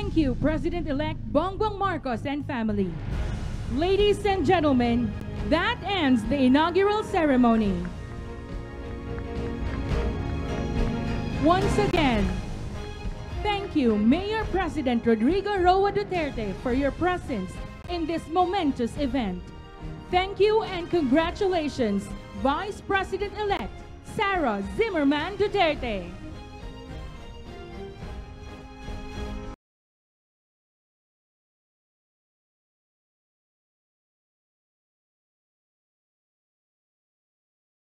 Thank you, President-elect Bongbong Marcos and family. Ladies and gentlemen, that ends the inaugural ceremony. Once again, thank you, Mayor President Rodrigo Roa Duterte, for your presence in this momentous event. Thank you and congratulations, Vice President-elect Sara Zimmerman Duterte.